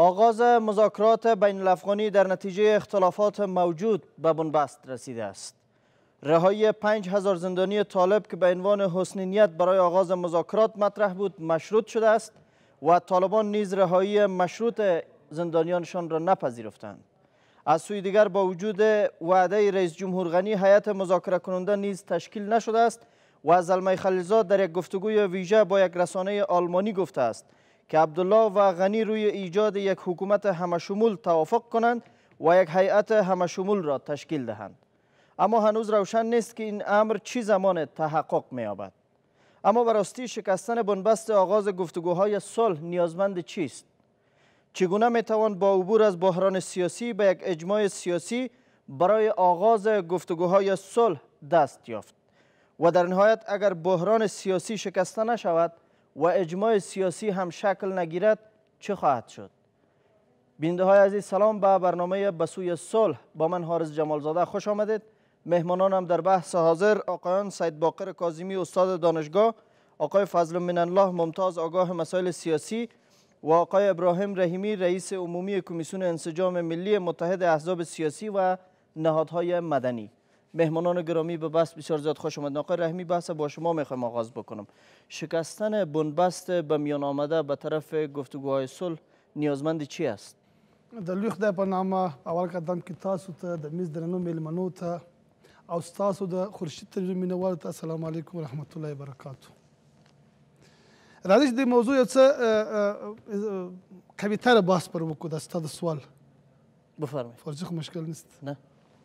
آغاز مذاکرات بین الافغانی در نتیجه اختلافات موجود به بنبست رسیده است. رهایی 5000 زندانی طالب که به عنوان حسن نیت برای آغاز مذاکرات مطرح بود مشروط شده است و طالبان نیز رهایی مشروط زندانیانشان را نپذیرفتند. از سوی دیگر با وجود وعده رئیس جمهور غنی هیئت مذاکره کننده نیز تشکیل نشده است و زلمه خلیلزاد در یک گفتگوی ویژه با یک رسانه آلمانی گفته است که عبدالله و غنی روی ایجاد یک حکومت همشمول توافق کنند و یک هیئت همشمول را تشکیل دهند. اما هنوز روشن نیست که این امر چی زمان تحقق می‌یابد. اما به راستی شکستن بنبست آغاز گفتگوهای صلح نیازمند چیست؟ چگونه میتوان با عبور از بحران سیاسی به یک اجماع سیاسی برای آغاز گفتگوهای صلح دست یافت؟ و در نهایت اگر بحران سیاسی شکسته نشود و اجماع سیاسی هم شکل نگیرد چه خواهد شد؟ بیننده های عزیز سلام به برنامه بسوی صلح. با من حارث جمالزاده خوش آمدید. مهمانانم در بحث حاضر آقایان سید باقر کاظمی استاد دانشگاه، آقای فضل من الله ممتاز آگاه مسائل سیاسی و آقای ابراهیم رحیمی رئیس عمومی کمیسیون انسجام ملی متحد احزاب سیاسی و نهادهای مدنی. مهمانان گرامی به بحث بسیار زیاد خوش آمدید. آقای رحیمی بحث با شما میخوایم آغاز بکنم. شکستن بنبست به میان آمده به طرف گفتگوهای صلح نیازمند چی است؟ د لوی خدای په نامه اول قدم کې تاسو ته د میز درنو میلمنو ته او ستاسو د خورشید تلویزیون مینوالو ته السلام علیکم ورحمت الله وبرکاتو. راځئ چې د موضوع یو څه قوی‌تره بحث پر وکړو د ستا د سوال. بفرمایئ. فارسي خو مشکل نیست. نه.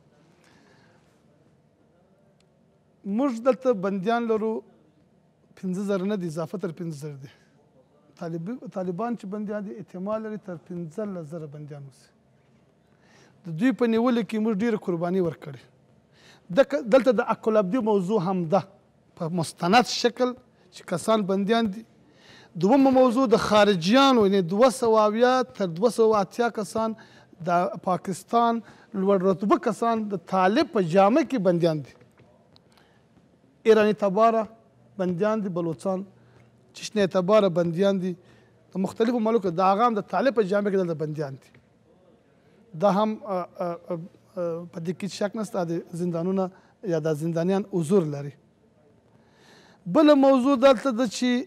موږ دلته بندیان لرو 5000 نه دي، اضافه تر 5000 دي. طالبان چې بندیان دي احتمال لري تر 15000 بندیان اوسي. د دوی په نیولو کې موږ ډېره قرباني ورکړې. دلته د عقلابدي موضوع هم ده په مستند شکل چې کسان بندیان دي. دومه موضوع د خارجیانو یعنې 200 تر 280 کسان د پاکستان لوړ رتبه کسان د طالب په جامه کې بندیان دي. ایرانی تباره بندیان دي، بلوچستان چشنه تباره بندیان دي، د مختلفو ملکو د هغه هم د طالب په جامه کې دلته بندیان دي. دا هم په دې کې شک نشته د زندانونه یا د زندانیان حضور لري. بله موضوع دلته ده چې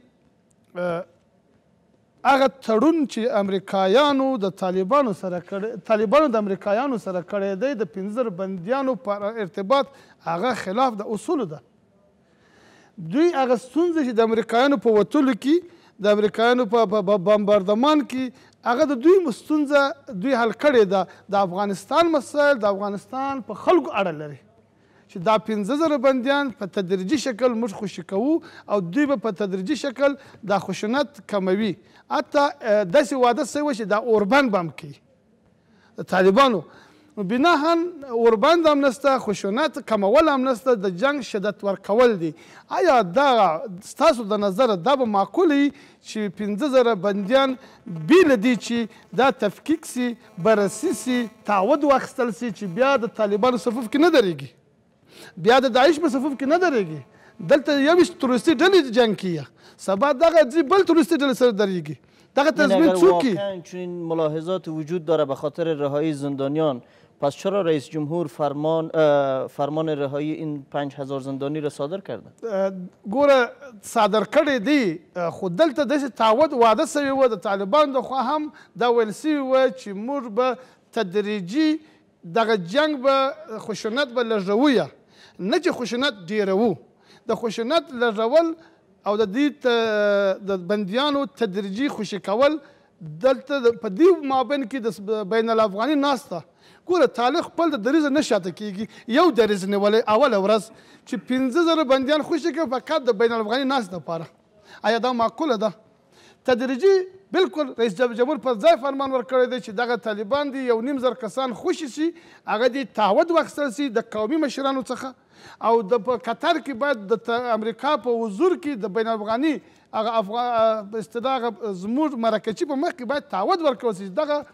هغه تړون چې امریکایانو د طالبانو سره طالبانو د امریکایانو سره کړی دی د 15000 بندیانو په ارتباط هغه خلاف د اصولو ده. دوی هغه ستونزه چې د امریکایانو په وتلو کې د امریکایانو په بمباردمان کې هغه د دوی ستونزه دوی حل کړې ده. د افغانستان مسایل د افغانستان په خلکو اړه لري چې دا 15000 بندیان په تدریجي شکل موږ خوشي کوو او دوی به په تدریجي شکل دا خشونت کموي. حتی داسې واده شوی چې دا اوربند به هم کوي د طالبانو. بناهن اوربند هم نشته، خشونت کمول هم نشته، د جنگ شدت ورکول دي. آیا دا ستاسو د نظره دا به معقول وي چې 15000 بندیان بیله دي چې دا تفکیک سي، بررسي سي، تعهد واخیستل سي چې بیا د طالبانو صفوف کې نه درېږي، بیا د داعش په صفوف کې نه درېږي. دلته یویشت تروریستي ډلې جنګ کیه، سبا دغه ځي بل تروریستي ډلې سره درېږي. دغه تضمین څوک کی؟ واقعا چنین ملاحظات وجود داره به خاطر رهایی زندانیان، پس چرا رئیس جمهور فرمان رهایی این 5000 زندانی را صادر کرده؟ ګوره صادر کړی دی، خو دلته داسې تعهد واده سوی و د طالبانو د خوا هم دا ویل سوي و چې موږ به تدریجي دغه جنګ به خشونت به لږوو، نه چې خشونت ډېروو. د خشونت لږول او د دې د بندیانو تدریجي خوشي کول دلته په دې مابین کې د بین الافغاني ناسته. ګوره طالب خپل د دریځ نه شاته کېږي، یو دریځ نیولی اوله ورځ چې 15000 بندیان خوشي کوي فقط د بین الافغاني ناست لپاره. آیا دا معقوله ده؟ تدریجي بالکل رئیس جمهور پر ځای فرمان ورکړی دی چې دغه طالبان دي 1.5 کسان خوشي شي، هغه دې تعهد واخیستل سي د قومي مشرانو څخه او د قطر کې باید د امریکا په حضور کې د بین الافغاني هغه په اصطلاح زموږ مرکچي په مخ کې باید تعهد ورکړل سي. دغه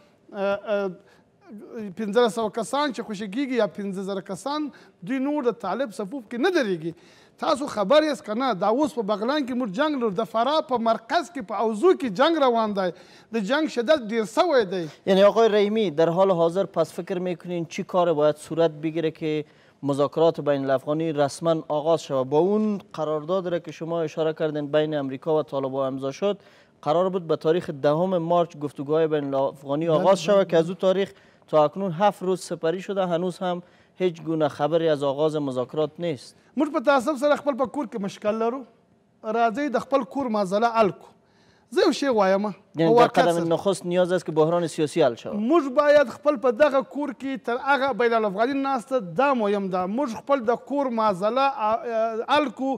1500 کسان چې خوشي کېږي یا 15000 کسان دوی نور د طالب صفوف کې نه درېږي. تاسو خبر یاست که نه دا اوس په بغلان کې موږ جنگ لرو، د فراه په مرکز کې په اوزو کې جنگ روان دی، د جنگ شدت ډیر سوی دی. یعنی آقای رحیمی در حال حاضر پس فکر میکنین چی کار باید صورت بگیره که مذاکرات بین الافغانی رسما آغاز شود؟ با اون قرارداد را که شما اشاره کردین بین امریکا و طالبان امضا شد، قرار بود به تاریخ 10 مارچ گفتگوهای بین الافغانی آغاز شود که از اون تاریخ تا اکنون 7 روز سپری شده، هنوز هم هیچ گونه خبری از آغاز مذاکرات نیست. موږ په تاسف سره خپل په کور کې مشکل لرو، راځئ د خپل کور معضله حل کړو. زه یو شی وایم، یعنی در قدم نخست نیاز است که بحران سیاسی حل شود. موږ باید خپل په دغه کور کې تر هغه بین الافغاني ناسته دا مهم ده، موږ خپل د کور معضله حل کړو،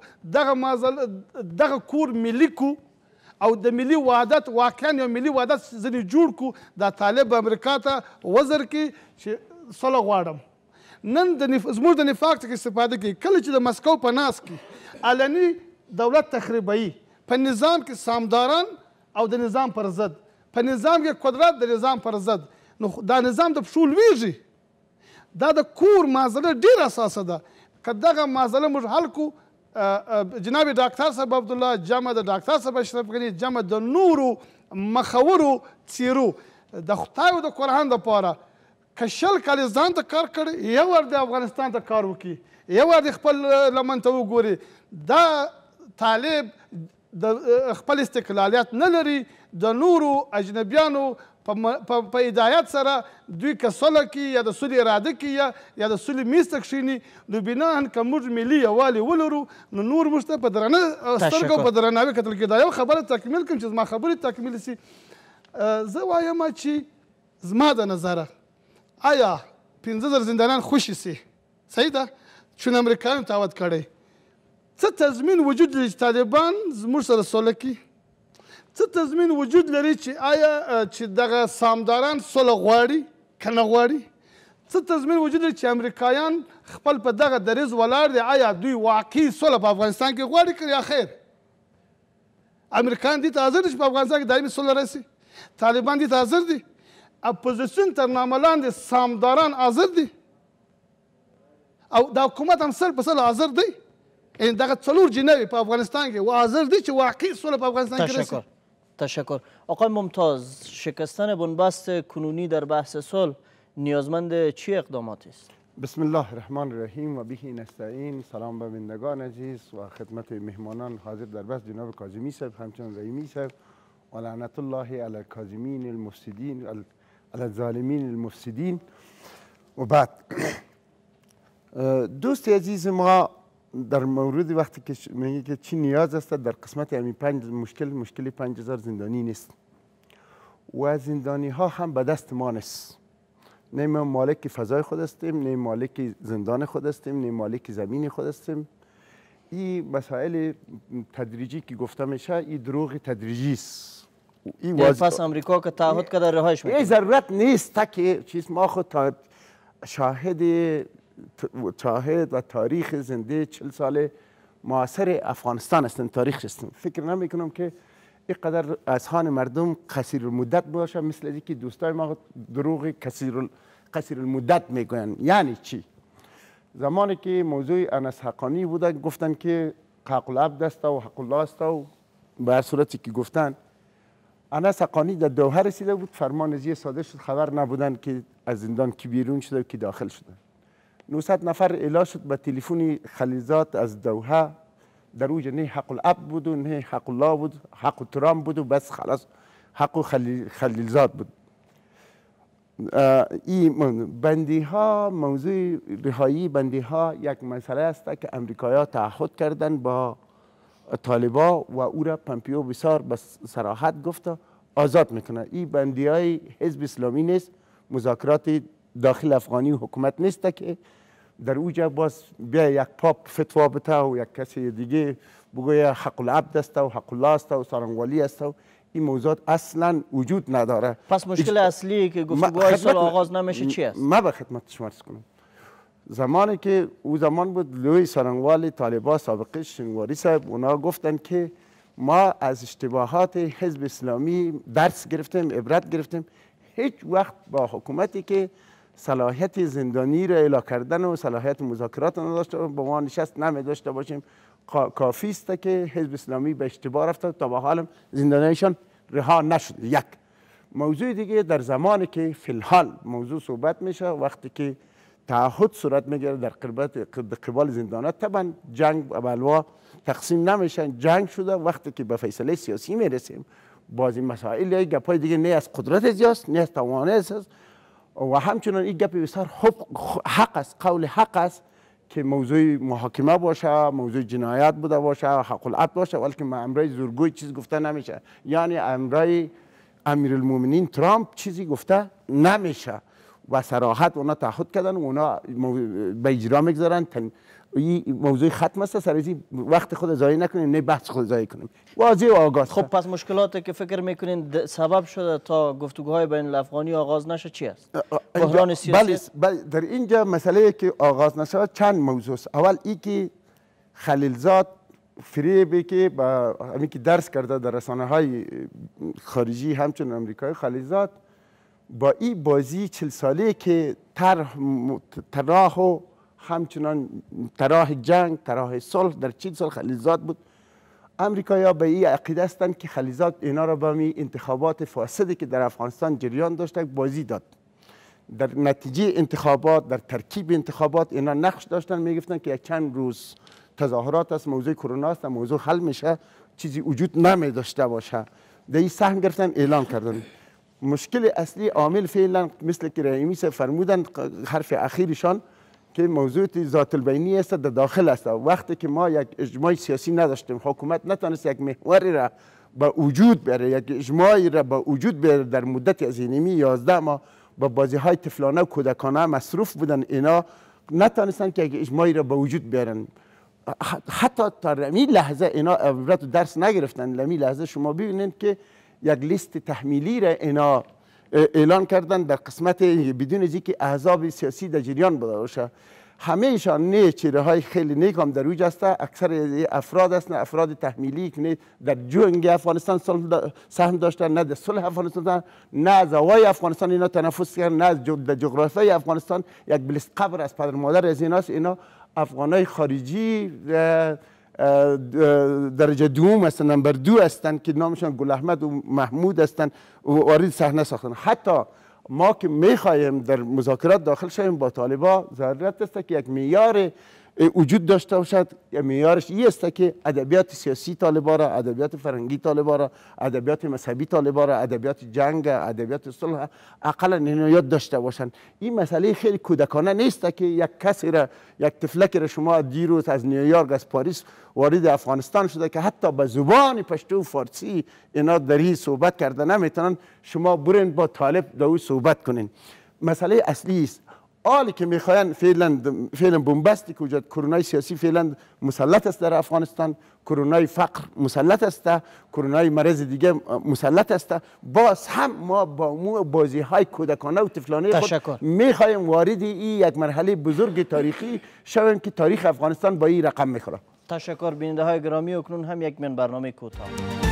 دغه کور ملي کړو او د ملي وحدت واقعا یو ملي وحدت ځینې جوړ کړو. دا طالب امریکا ته وزر کې چې صلح غواړم. نن زموږ د نفاق څخه استفاده کوي. کله چې د مسکو په ناس کې علني دولت تخریبوي، په نظام کې سامداران او د نظام پر ضد، په نظام کې قدرت د نظام پر ضد، نو دا نظام د پښو لویږي. دا د کور معضله ډېره اساسه ده. که دغه معضله موږ حل کړو، جناب ډاکټر صاحب عبدالله جمع د ډاکټر صاحب اشرف غني جمع د نورو مخورو څیرو د خدای او د قرآن دپاره که 20 کاله ځان ته کار کړی، یو ور د افغانستان ته کار وکړي، یو ور د خپل لمن ته وګوري. دا طالب د خپل استقلالیت نه لري، د نورو اجنبیانو په هدایت سره دوی که صلح کوي یا د صلح اراده کوي یا د صلح میز ته کښېني، نو بناهن که موږ ملي یووالی ولرو نو نور موږ ته په درنه سترګو په درناوي کتل کېږي. دا یو خبره تکمیل کړم چې زما خبرې تکمیل شي. زه وایم چې زما د نظره آیا 15,000 زندانیان خوشي سي؟ صحیح ده، چون امریکایانو تعهد کړی. څه تضمین وجود لري چې طالبان زموږ سره صلح کړي؟ څه تضمین وجود لري چې آیا چې دغه سامداران صلح غواړي که نه غواړي؟ څه تضمین وجود لري چې امریکایان خپل په دغه دریځ ولاړ دي؟ آیا دوی واقعي صلح په افغانستان کې غواړي که یا خیر؟ امریکایان دې ته حاضر دي چې په افغانستان کې دایمي صلح راسي؟ طالبان دې ته حاضر دي؟ اپوزیسیون تر نامه لاندې سامداران حاضر دي او د حکومت هم سل په سل حاضر دی. یعنی دغه 4 جنوي په افغانستان کې و حاضر دي چې واقعي صلح په افغانستان کې رسي. تشکر. آقای ممتاز، شکستن بنبست کنونی در بحث صلح نیازمند چی اقداماتی است؟ بسم الله الرحمن الرحیم و به نستعین. سلام به بینندگان عزیز و خدمت مهمانان حاضر در بحث، جناب کاظمی صاحب، همچنین رحیمی صاحب، و لعنت الله علی الکاظمین المفسدین علی الظالمین المفسدین. و بعد دوست عزیز ما در مورد وقتی که میگه که چی نیاز است در قسمت همین 5 مشکل 5000 زندانی نیست و زندانی ها هم به دست ما نیست. نه ما مالک فضای خود هستیم، نه مالک زندان خود هستیم، نه مالک زمین خود هستیم. این مسائل تدریجی که گفته میشه این دروغ تدریجی است. پس امریکا که تعهد کرده رهایش میکنه. این ضرورت نیست تا که چیز ما خود شاهد و تاریخ زنده 40 سال معاصر افغانستان هستیم، تاریخ هستیم. فکر نمیکنم که اینقدر اذهان مردم قصیر المدت باشه، مثل از اینکه دوستای ما دروغ قصیر المدت میگوین. یعنی چی؟ زمانی که موضوع انس حقانی بوده گفتن که حق العبد است و حق الله است و به هر صورتی که گفتن انس حقانی در دوحه رسیده بود، فرمان ازی صادر شد، خبر نبودن که از زندان کی بیرون شده و کی داخل شده. 900 نفر اعلام شد به تلفن خلیلزاد از دوحه، در اوج نه حق العبد بود و نه حق الله بود، حق ترام بود و بس خلاص حق خلیلزاد بود. این بندی ها، موضوع رهایی بندی ها یک مسئله است که امریکایی‌ها تعهد کردن با طالبا و او را پامپیو بسیار به صراحت گفته آزاد میکنه. این بندی های حزب اسلامی نیست، مذاکرات داخل افغانی و حکومت نیست که در اوجا باز بیا یک پاپ فتوا بده و یک کسی دیگه بگویه حق العبد است و حق الله است و سارنگوالی است و این موضوعات اصلا وجود نداره. پس مشکل اصلی که گفتگوهای صلح آغاز نمیشه چی است؟ ما به خدمت شما عرض کنم. زمانی که او زمان بود لوی سارنگوال طالبا سابقه شنواری صاحب، اونا گفتن که ما از اشتباهات حزب اسلامی درس گرفتیم، عبرت گرفتیم. هیچ وقت با حکومتی که صلاحیت زندانی را اعلام کردن و صلاحیت مذاکرات نداشته با ما نشست نمی داشته باشیم کافی است که حزب اسلامی به اشتباه رفته تا به حال زندانیشان رها نشد. یک موضوع دیگه در زمانی که فی الحال موضوع صحبت میشه، وقتی که تعهد صورت میگیره در قبال زندانات، طبعا جنگ و بلوا تقسیم نمیشن، جنگ شده. وقتی که به فیصله سیاسی میرسیم باز این مسائل یا گپای دیگه نه از قدرت زیاست نه از توانایی است و همچنان این گپ بسیار حق است، قول حق است که موضوع محاکمه باشه، موضوع جنایت بوده باشه، حق العبد باشه، ولی ما امرای زورگوی چیز گفته نمیشه. یعنی امرای امیرالمومنین ترامپ چیزی گفته نمیشه و صراحت اونا تعهد کردن و اونا به اجرا میگذارن. این موضوع ختم است، سر این وقت خود ضایع نکنیم، نه بحث خود ضایع کنیم. واضح و آگاه. خب پس مشکلاتی که فکر میکنین سبب شده تا گفتگوهای بین الافغانی آغاز نشه چی است؟ بحران سیاسی؟ بله در اینجا مسئله که آغاز نشه چند موضوع است. اول ای که خلیلزاد فریبی که با همین که درس کرده در رسانه های خارجی همچون امریکایی، خلیلزاد با این بازی 40 ساله که طرح و همچنان طرح جنگ، طرح صلح در 40 سال خلیلزاد بود. امریکایی‌ها به این عقیده هستند که خلیلزاد اینا را به می انتخابات فاسدی که در افغانستان جریان داشته بازی داد. در نتیجه انتخابات، در ترکیب انتخابات اینا نقش داشتن، میگفتن که یک چند روز تظاهرات است، موضوع کرونا است، موضوع حل میشه، چیزی وجود نمی داشته باشه. در این سهم گرفتن، اعلام کردن. مشکل اصلی عامل فعلا مثل که رئیمی فرمودن حرف اخیرشان که موضوع ذات البینی است، در داخل است. وقتی که ما یک اجماع سیاسی نداشتیم، حکومت نتونست یک محوری را به وجود بیاره، یک اجماعی را به وجود بیاره در مدت از اینمی 11 ماه با بازی های طفلانه و کودکانه مصروف بودن، اینا نتونستن که یک اجماعی را به وجود بیارن. حتی تا رمی لحظه اینا عبرت و درس نگرفتن. رمی لحظه شما ببینید که یک لیست تحمیلی را اینا اعلان کردن در قسمت بدون از اینکه احزاب سیاسی در جریان بوده باشه. همه ایشان نه چهره های خیلی نیک هم در اوج هست، اکثر افراد هستند افراد تحمیلی که نه در جنگ افغانستان سهم داشتن، نه در صلح افغانستان، نه از هوای افغانستان اینا تنفس کردن، نه در جغرافیای افغانستان. یک بلیست قبر از پدر مادر از ایناست. اینا افغانای خارجی درجه دوم هستند، نمبر 2 هستند که نامشان گل احمد و محمود هستند و وارد صحنه ساختن. حتی ما که میخواهیم در مذاکرات داخل شویم با طالبان، ضرورت است که یک معیار وجود داشته باشد. معیارش این است که ادبیات سیاسی طالبان را، ادبیات فرهنگی طالبان را، ادبیات مذهبی طالبان را، ادبیات جنگ، ادبیات صلح اقلا اینا یاد داشته باشند. این مسئله خیلی کودکانه نیست که یک کسی را، یک طفلک را شما دیروز از نیویورک از پاریس وارد افغانستان شده که حتی به زبان پشتو و فارسی اینا دری صحبت کرده نمیتونن، شما برین با طالب دو صحبت کنین. مسئله اصلی است. حالی که میخواین فعلا بنبستی که وجود کرونای سیاسی فعلا مسلط است در افغانستان، کرونای فقر مسلط است، کرونای مرض دیگه مسلط است، باز هم ما با بازی های کودکانه و طفلانه خود میخوایم وارد این یک مرحله بزرگ تاریخی شویم که تاریخ افغانستان با این رقم میخوره. تشکر بیننده های گرامی. اکنون هم یک من برنامه کوتاه.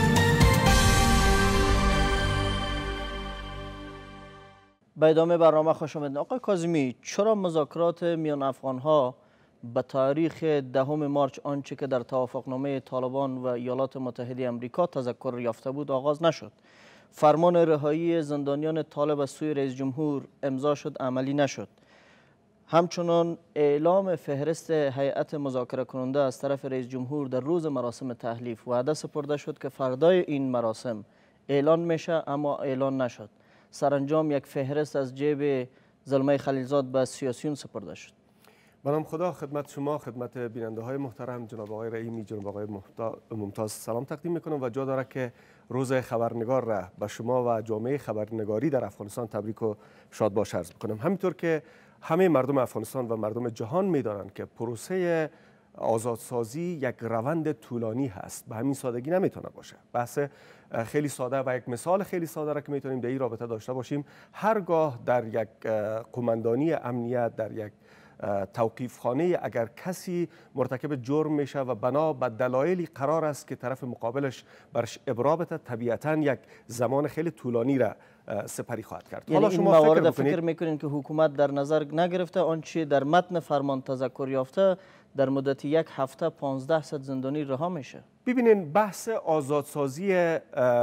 به ادامه برنامه خوش آمدید. آقای کاظمی، چرا مذاکرات میان افغان ها به تاریخ 10 مارچ آنچه که در توافقنامه طالبان و ایالات متحده آمریکا تذکر یافته بود آغاز نشد؟ فرمان رهایی زندانیان طالب از سوی رئیس جمهور امضا شد، عملی نشد. همچنان اعلام فهرست هیئت مذاکره کننده از طرف رئیس جمهور در روز مراسم تحلیف وعده سپرده شد که فردای این مراسم اعلان میشه، اما اعلان نشد. سرانجام یک فهرست از جیب زلمه خلیلزاد به سیاسیون سپرده شد. به نام خدا خدمت شما، خدمت بیننده های محترم، جناب آقای رحیمی، جناب آقای ممتاز سلام تقدیم میکنم و جا داره که روز خبرنگار را به شما و جامعه خبرنگاری در افغانستان تبریک و شاد باش عرض میکنم. همینطور که همه مردم افغانستان و مردم جهان میدانند که پروسه آزادسازی یک روند طولانی هست، به همین سادگی نمیتونه باشه. بحث خیلی ساده و یک مثال خیلی ساده را که میتونیم در این رابطه داشته باشیم، هرگاه در یک قماندانی امنیت، در یک توقیف خانه اگر کسی مرتکب جرم میشه و بنا به دلایلی قرار است که طرف مقابلش برش ابرا بده، طبیعتا یک زمان خیلی طولانی را سپری خواهد کرد. یعنی حالا شما موارد فکر میکنین که حکومت در نظر نگرفته آنچه در متن فرمان تذکر یافته در مدت یک هفته 1500 زندانی رها میشه. ببینین بحث آزادسازی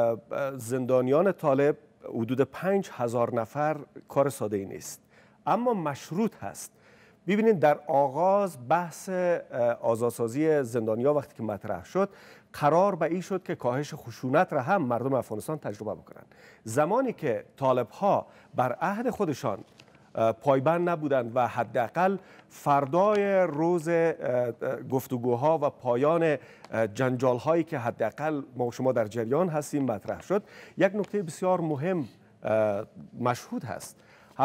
زندانیان طالب حدود 5000 نفر کار ساده ای نیست، اما مشروط هست. ببینید در آغاز بحث آزادسازی زندانیان وقتی که مطرح شد، قرار به این شد که کاهش خشونت را هم مردم افغانستان تجربه بکنند. زمانی که طالب ها بر عهد خودشان پایبند نبودند و حداقل فردای روز گفتگوها و پایان جنجال هایی که حداقل ما شما در جریان هستیم مطرح شد، یک نکته بسیار مهم مشهود هست.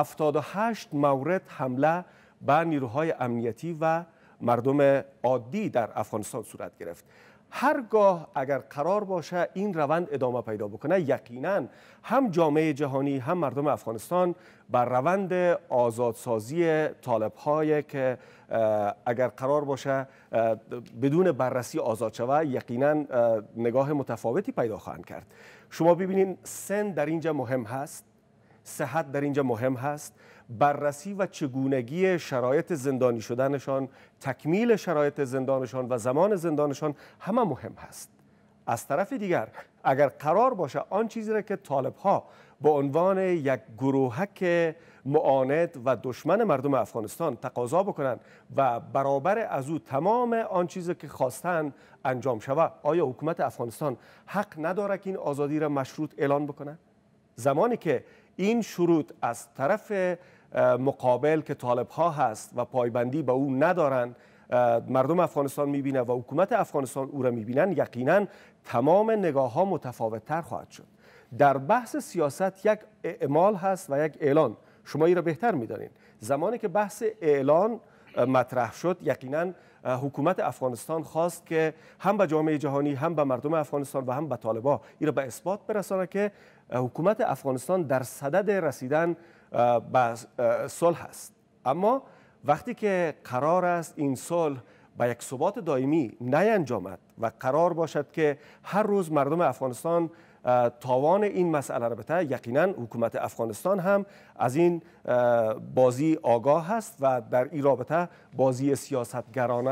78 مورد حمله به نیروهای امنیتی و مردم عادی در افغانستان صورت گرفت. هرگاه اگر قرار باشه این روند ادامه پیدا بکنه، یقینا هم جامعه جهانی هم مردم افغانستان بر روند آزادسازی طالب‌های که اگر قرار باشه بدون بررسی آزاد شود، یقینا نگاه متفاوتی پیدا خواهند کرد. شما ببینید سن در اینجا مهم هست، صحت در اینجا مهم هست، بررسی و چگونگی شرایط زندانی شدنشان، تکمیل شرایط زندانشان و زمان زندانشان همه مهم هست. از طرف دیگر اگر قرار باشه آن چیزی را که طالب ها به عنوان یک گروهک معاند و دشمن مردم افغانستان تقاضا بکنند و برابر از او تمام آن چیزی که خواستند انجام شود، آیا حکومت افغانستان حق نداره که این آزادی را مشروط اعلان بکنه؟ زمانی که این شروط از طرف مقابل که طالب ها هست و پایبندی به او ندارن، مردم افغانستان میبینه و حکومت افغانستان او را میبینن، یقینا تمام نگاه ها متفاوت تر خواهد شد. در بحث سیاست یک اعمال هست و یک اعلان، شما این را بهتر میدانید. زمانی که بحث اعلان مطرح شد، یقینا حکومت افغانستان خواست که هم به جامعه جهانی هم به مردم افغانستان و هم به طالبان این را به اثبات برسانه که حکومت افغانستان در صدد رسیدن به صلح است. اما وقتی که قرار است این صلح به یک ثبات دائمی نینجامد و قرار باشد که هر روز مردم افغانستان تاوان این مسئله را بده، یقینا حکومت افغانستان هم از این بازی آگاه هست و در این رابطه بازی سیاست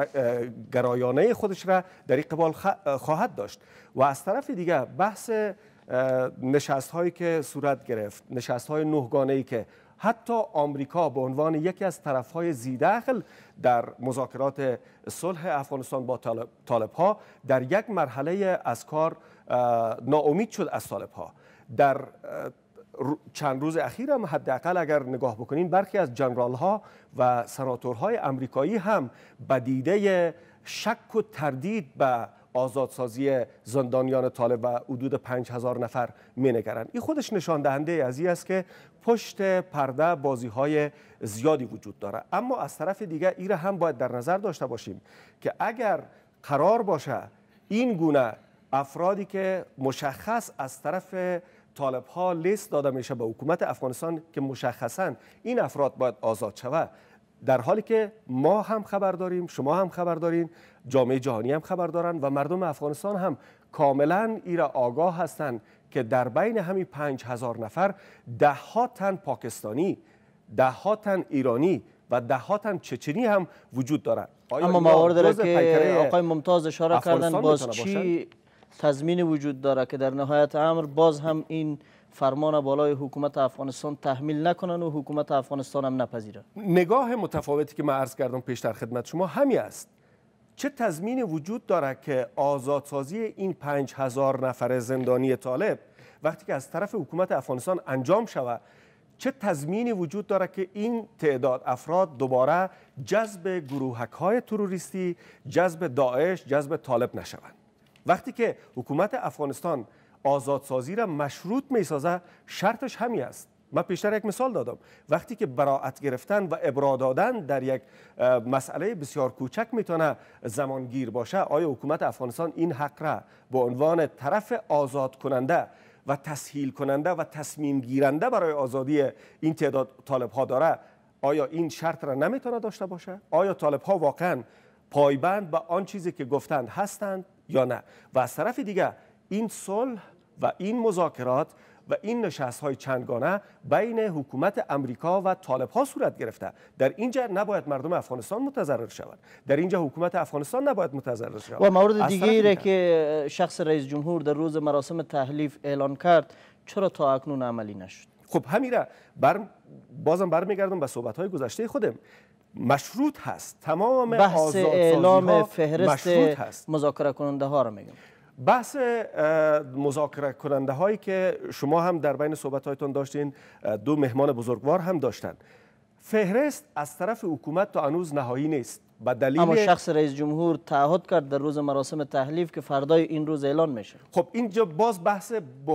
گرایانه خودش را در این قبال خواهد داشت. و از طرف دیگر بحث نشست هایی که صورت گرفت، نشست های 9 گانه‌ای که حتی آمریکا به عنوان یکی از طرفهای ذی‌دخل در مذاکرات صلح افغانستان با طالب ها در یک مرحله از کار ناامید شد از طالب ها. در چند روز اخیر هم حداقل اگر نگاه بکنین، برخی از جنرال ها و سناتورهای امریکایی هم به دیده شک و تردید به آزادسازی زندانیان طالب و حدود 5000 نفر می‌نگرند. این خودش نشان دهنده از این است که پشت پرده بازی‌های زیادی وجود داره. اما از طرف دیگر این را هم باید در نظر داشته باشیم که اگر قرار باشه این گونه افرادی که مشخص از طرف طالب ها لیست داده میشه به حکومت افغانستان که مشخصاً این افراد باید آزاد شود، در حالی که ما هم خبر داریم، شما هم خبر دارین، جامعه جهانی هم خبر دارن و مردم افغانستان هم کاملا ایرا آگاه هستند که در بین همین 5000 نفر 10 ها تن پاکستانی، 10 ها تن ایرانی و 10 ها تن چچنی هم وجود دارند. اما موارد را که آقای ممتاز اشاره کردن، باز چی تضمین وجود داره که در نهایت امر باز هم این فرمان بالای حکومت افغانستان تحمیل نکنن و حکومت افغانستان هم نپذیره؟ نگاه متفاوتی که من عرض کردم پیشتر خدمت شما همین است. چه تضمین وجود داره که آزادسازی این 5000 نفر زندانی طالب وقتی که از طرف حکومت افغانستان انجام شود، چه تضمینی وجود داره که این تعداد افراد دوباره جذب گروهک‌های تروریستی، جذب داعش، جذب طالب نشوند؟ وقتی که حکومت افغانستان آزادسازی را مشروط می‌سازه، شرطش همین است. من پیشتر یک مثال دادم، وقتی که براءت گرفتن و ابرا دادن در یک مسئله بسیار کوچک میتونه زمانگیر باشه، آیا حکومت افغانستان این حق را به عنوان طرف آزاد کننده و تسهیل کننده و تصمیم گیرنده برای آزادی این تعداد طالب ها داره؟ آیا این شرط را نمیتونه داشته باشه؟ آیا طالب ها واقعا پایبند به آن چیزی که گفتند هستند یا نه؟ و از طرف دیگه این صلح و این مذاکرات و این نشست‌های چندگانه بین حکومت امریکا و طالب‌ها صورت گرفته. در اینجا نباید مردم افغانستان متضرر شوند، در اینجا حکومت افغانستان نباید متضرر شود. و مورد دیگری که شخص رئیس جمهور در روز مراسم تحلیف اعلان کرد چرا تا اکنون عملی نشد؟ خب همیره بازم برمیگردم به صحبت‌های گذشته خودم. مشروط هست، تمام بحث اعلام فهرست مذاکره کننده ها رو میگم. بحث مذاکره کننده هایی که شما هم در بین صحبت هایتون داشتین، دو مهمان بزرگوار هم داشتن. فهرست از طرف حکومت تا هنوز نهایی نیست. اما شخص رئیس جمهور تعهد کرد در روز مراسم تحلیف که فردای این روز اعلان میشه. خب اینجا باز بحث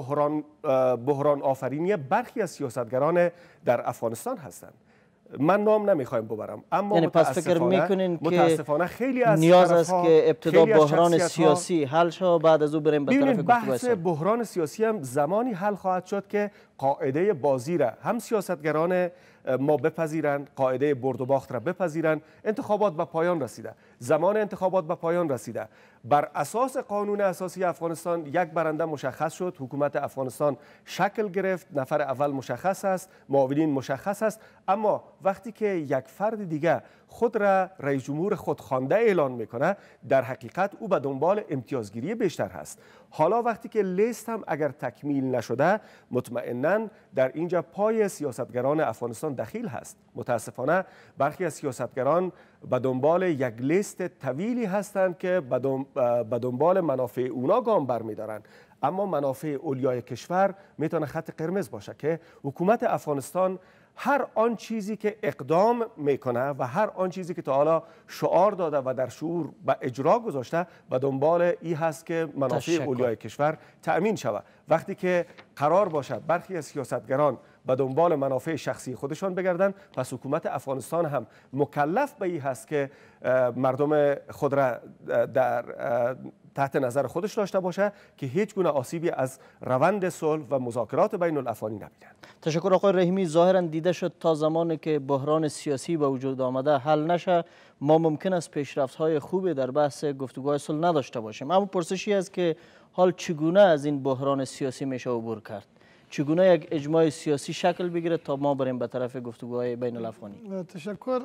بحران آفرینی برخی از سیاستگران در افغانستان هستند. من نام نمیخوایم ببرم، اما یعنی پس فکر میکنین متاسفانه خیلی از نیاز است که ابتدا بحران سیاسی حل شود، بعد از او بریم به طرف بحث بحران سیاسی هم زمانی حل خواهد شد که قاعده بازی را هم سیاستگران ما بپذیرند، قاعده برد و باخت را بپذیرند. انتخابات به پایان رسیده، زمان انتخابات به پایان رسیده. بر اساس قانون اساسی افغانستان یک برنده مشخص شد، حکومت افغانستان شکل گرفت، نفر اول مشخص است، معاونین مشخص است. اما وقتی که یک فرد دیگه خود را رئیس جمهور خودخوانده اعلان میکنه، در حقیقت او به دنبال امتیازگیری بیشتر هست. حالا وقتی که لیست هم اگر تکمیل نشده، مطمئناً در اینجا پای سیاستگران افغانستان دخیل هست. متاسفانه برخی از سیاستگران به دنبال یک لیست طویلی هستند که به دنبال منافع اونا گام برمیدارند، اما منافع اولیای کشور میتونه خط قرمز باشه که حکومت افغانستان هر آن چیزی که اقدام میکنه و هر آن چیزی که تا حالا شعار داده و در شعور به اجرا گذاشته و دنبال این هست که منافع اولیای کشور تأمین شود. وقتی که قرار باشد برخی از سیاستگران به دنبال منافع شخصی خودشان بگردن، پس حکومت افغانستان هم مکلف به این هست که مردم خود را در تحت نظر خودش داشته باشه که هیچ گونه آسیبی از روند صلح و مذاکرات بین الافغانی نبینند. تشکر آقای رحیمی. ظاهرا دیده شد تا زمانی که بحران سیاسی به وجود آمده حل نشه، ما ممکن است پیشرفت‌های خوبی در بحث گفتگوهای صلح نداشته باشیم. اما پرسشی است که حال چگونه از این بحران سیاسی میشه عبور کرد؟ چگونه یک اجماع سیاسی شکل بگیره تا ما بریم به طرف گفتگوهای بین الافغانی؟ تشکر.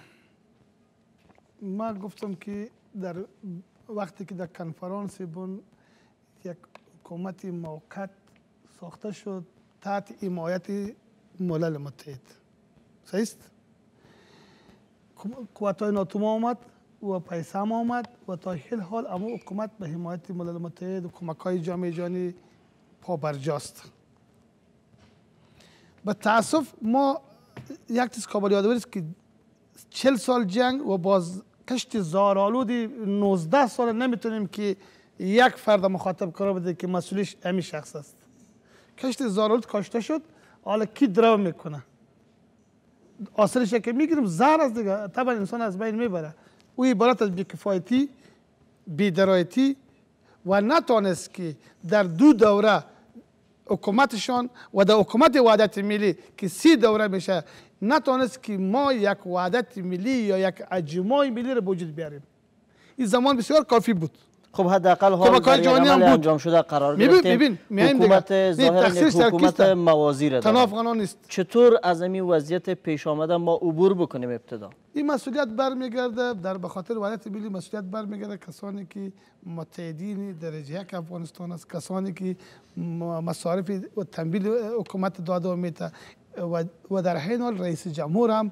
ما گفتم که در وقتی که در کنفرانس بون یک حکومت موقت ساخته شد تحت حمایت ملل متحد، صحیح است؟ قوت‌های ناتو آمد و پیسه آمد و تا هیل حال اما حکومت به حمایت ملل متحد و کمک‌های جامعه جهانی پابرجاست. به تاسف ما یک چیز قابل یادآوری است که 40 سال جنگ و باز کشت زارآلود 19 سال نمیتونیم که یک فرد مخاطب قرار بده که مسئولیش همین شخص است. کشت زارآلود کاشته شد، حالا کی درو میکنه؟ آثارش که میگیریم زهر است دیگه، طبعا انسان از بین میبره. او عبارت از بیکفایتی، بی‌درایتی و نتونست که در دو دوره حکومتشان و در حکومت وحدت ملی که 30 دوره میشه نتونست که ما یک وحدت ملی یا یک اجماع ملی رو به وجود بیاریم. این زمان بسیار کافی بود. خب حداقل حال در یک عمل انجام شده قرار گرفتیم. حکومت ظاهرا یک حکومت موازی را داریم. چطور از این وضعیت پیش آمده ما عبور بکنیم ابتدا؟ این مسئولیت برمیگرده در به خاطر وحدت ملی، مسئولیت برمیگرده کسانی که متحدین درجه یک افغانستان است، کسانی که مصارف و تمویل حکومت داده و میته و در حین حال رئیس جمهور هم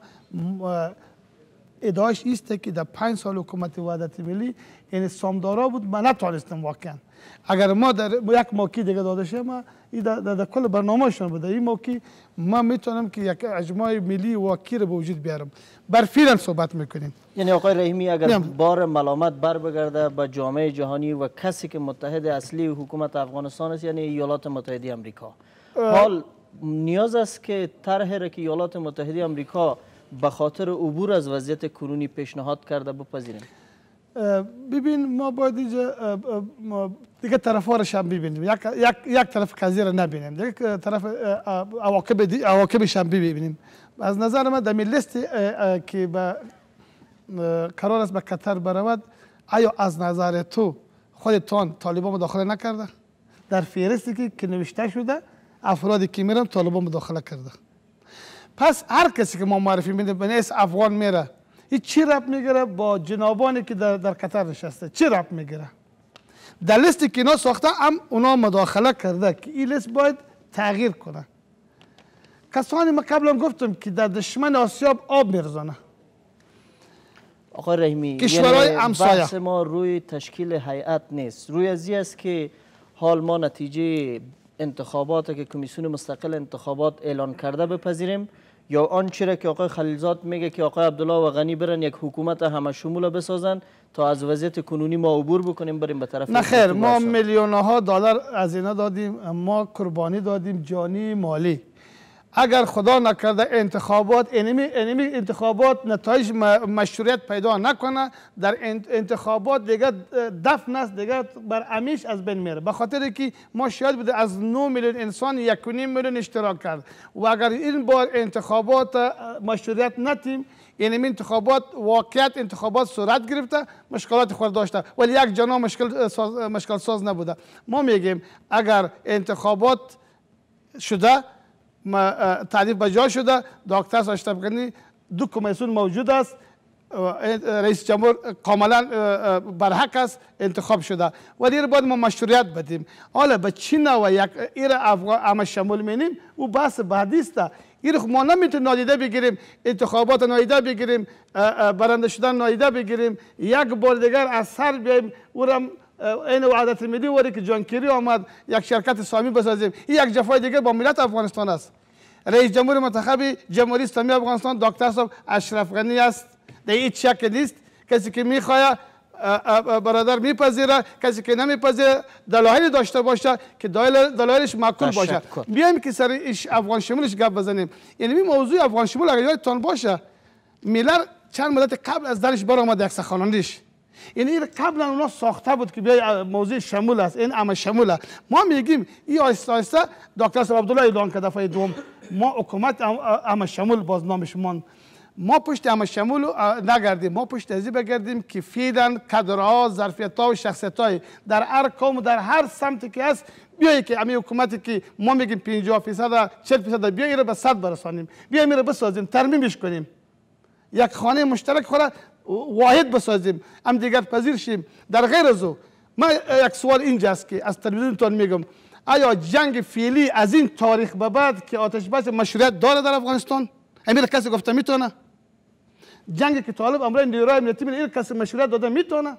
ادعاش است که در 5 سال حکومت وحدت ملی یعنی سامدارا بود. من نتوانستم واقعا، اگر ما در یک موقع دیگه داده شه ما در کل برنامه‌شون بوده، این موقع ما میتونم که یک اجماع ملی واقعی رو به وجود بیارم. بر فعلا صحبت میکنیم. یعنی آقای رحیمی اگر بار ملامت بر بگرده به جامعه جهانی و کسی که متحد اصلی حکومت افغانستان است یعنی ایالات متحده آمریکا، حال نیاز است که طرحی را که ایالات متحده آمریکا به خاطر عبور از وضعیت کنونی پیشنهاد کرده بپذیریم؟ ببین ما باید دیگه طرفارش هم ببینیم، یک طرف قضیه را نبینیم، دیگه طرف عواقبش هم ببینیم. از نظر من در لیست که قرار است به قطر برود، آیا از نظر تو خودتان طالبان مداخله نکرده؟ در فهرستی که نوشته شده افرادی که میرن طالبان مداخله کرده. پس هر کسی که ما معرفی میده به نیست افغان میره، این چی ربط میگیره با جنابانی که در قطر نشسته؟ چی ربط میگیره؟ در لیستی که اینا ساخته هم اونا مداخله کرده که این لیست باید تغییر کنه. کسانی ما قبلا گفتم که در دشمن آسیاب آب میرزانه. آقای رحیمی، کشورهای یعنی همسایه بحث ما روی تشکیل هیئت نیست، روی ازی است که حال ما نتیجه انتخابات که کمیسیون مستقل انتخابات اعلان کرده بپذیریم، یا آنچه را که آقای خلیلزاد میگه که آقای عبدالله و غنی برن یک حکومت همه شمول بسازن تا از وضعیت کنونی ما عبور بکنیم بریم به طرف. نه خیر، ما میلیون ها دلار از اینا دادیم، ما قربانی دادیم جانی مالی. اگر خدا نکرده انتخابات انتخابات نتایج مشروعیت پیدا نکنه، در انتخابات دیگه دفن است، دیگه بر همیشه از بین میره. به خاطر که ما شاید بوده از 9 میلیون انسان 1.5 میلیون اشتراک کرد و اگر این بار انتخابات مشروعیت نتیم، یعنی انتخابات واقعیت انتخابات صورت گرفته، مشکلات خود داشته ولی یک جنا مشکل ساز نبوده. ما میگیم اگر انتخابات شده، تعریف بجا شده، دکتر اشرف غنی 2 کمیسیون موجود است، رئیس جمهور کاملا برحق است، انتخاب شده و دیگر باید ما مشروعیت بدیم. حالا به چین و یک ایر افغان شمول مینیم او بحث بعدی است. این ما نمیتونیم نادیده بگیریم، انتخابات نادیده بگیریم، برنده شدن نادیده بگیریم، یک بار دیگر از سر بیاییم او را این وعدت ملی وری که جان کری آمد یک شرکت سامی بسازیم. این یک جفای دیگه با ملت افغانستان است. رئیس جمهور منتخب جمهوری اسلامی افغانستان دکتر صاحب اشرف غنی است. در هیچ شک نیست. کسی که میخواد برادر میپذیره، کسی که نمیپذیره دلایلی داشته باشه که دلایلش معقول باشه. بیایم که سر افغان شمولش گپ بزنیم. یعنی این موضوع افغان شمول اگر یادتان باشه، میلر چند مدت قبل از درش برآمد یک سخنرانیش، یعنی این قبلا اونا ساخته بود که بیای موضوع شمول است، این همه شموله. ما میگیم این آهسته آهسته دکتر صاحب عبدالله اعلان کرد دفعه دوم ما حکومت همه شمول باز نامش ماند. ما پشت همه شمول نگردیم، ما پشت ازی بگردیم که فعلا کادرها، ظرفیت‌ها و شخصیت‌های در هر قوم و در هر سمتی که هست بیایی که همین حکومتی که ما میگیم 50% 40% بیایی رو به 100 برسانیم، بیایی میره بسازیم، ترمیمش کنیم، یک خانه مشترک خورد واحد بسازیم، هم دیگر پذیر شیم. در غیر از او من یک سوال اینجاست که از تلویزیونتون میگم، آیا جنگ فعلی از این تاریخ به بعد که آتش بس مشروعیت داره در افغانستان؟ امیر کسی گفته میتونه؟ جنگی که طالب امروز نیروهای امنیتی این کسی مشروعیت داده میتونه؟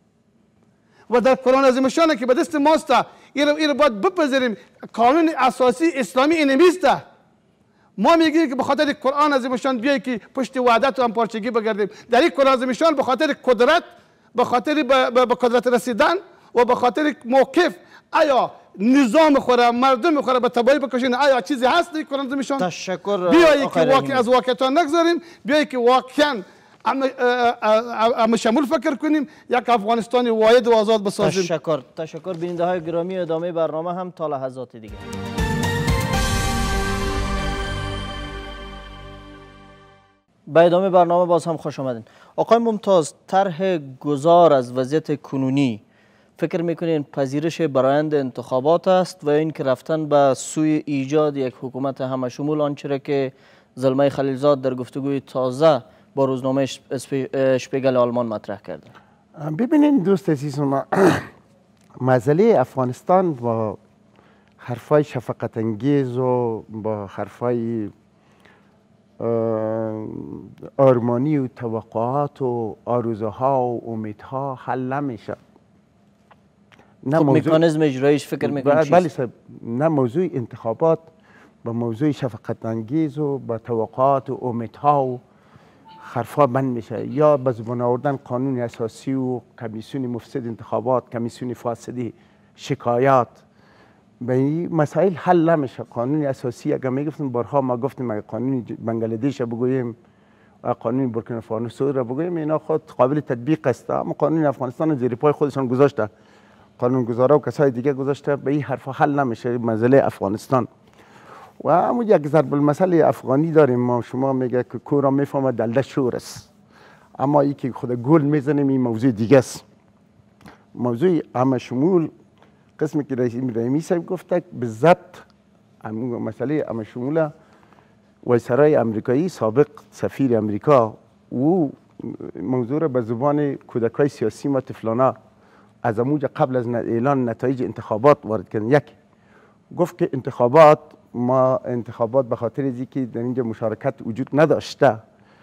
و در قرآن عظیم شانه که به دست ماست، این باید بپذیریم قانون اساسی اسلامی اینمیست. ما میگیم که به خاطر قرآن عظیم شان بیایی که پشت وحدت و همپارچگی بگردیم. در این قرآن عظیم شان به خاطر قدرت، به خاطر به قدرت رسیدن و به خاطر موقف، آیا نظام خوره، مردم خوره به تباهی بکشین، آیا چیزی هست در قرآن عظیم شان؟ تشکر. بیایی که واقعا از واقعیت نگذاریم، بیایی که واقعا اما شمول فکر کنیم، یک افغانستان واحد و آزاد بسازیم. تشکر. بیننده های گرامی، ادامه برنامه هم تا لحظات دیگه. به ادامه برنامه باز هم خوش آمدین. آقای ممتاز، طرح گذار از وضعیت کنونی فکر میکنین پذیرش برآیند انتخابات است و این که رفتن به سوی ایجاد یک حکومت همه شمول، آنچه که زلمه خلیلزاد در گفتگوی تازه با روزنامه شپیگل آلمان مطرح کرده؟ ببینین دوست عزیز ما، مسئله افغانستان با حرفای شفقت انگیز و با حرفای آرمانی و توقعات و آرزوها و امیدها حل نمیشه. نه مکانیزم اجرایش فکر میکنید چیست؟ بله صاحب، نه موضوع انتخابات با موضوع شفقت انگیز و با توقعات و امیدها و حرفا بند میشه. یا به زبان آوردن قانون اساسی و کمیسیون مفسد انتخابات، کمیسیون فاسدی، شکایات، به این مسائل حل نمیشه. قانون اساسی اگر میگفتیم بارها ما گفتیم اگر قانون بنگلادیش بگوییم و قانون بورکینافاسو را بگوییم اینا خود قابل تطبیق است، اما قانون افغانستان زیر پای خودشان گذاشته، قانون گذارا و کسای دیگه گذاشته، به این حرفا حل نمیشه مسئله افغانستان. و اما یک ضرب المثل افغانی داریم ما، شما میگه که کورا میفهمه دلده شور است، اما ای که خود گل میزنیم این موضوع دیگه است. موضوع همه شمول قسمی که رئیمی صاحب گفته به ضبط مسئله همشمول وایسرای امریکایی سابق سفیر امریکا او موضوع را به زبان کودکای سیاسی ما طفلانه از اموج قبل از اعلان نتایج انتخابات وارد کردن. یک گفت که انتخابات به خاطر از اینکه در اینجا مشارکت وجود نداشته